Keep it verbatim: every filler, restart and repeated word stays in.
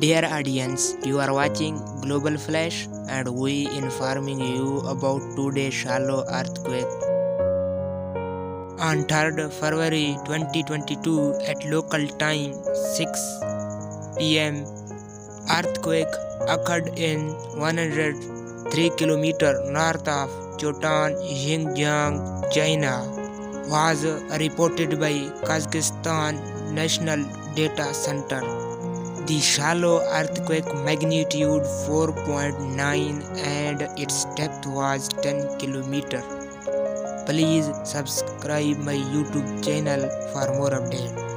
Dear audience, you are watching Global Flash and we informing you about today's shallow earthquake. On third February twenty twenty-two at local time six p m, earthquake occurred in one hundred three kilometers north of Chotan, Xinjiang, China. Was reported by Kazakhstan National Data Center. The shallow earthquake magnitude four point nine and its depth was ten kilometers. Please subscribe my YouTube channel for more updates.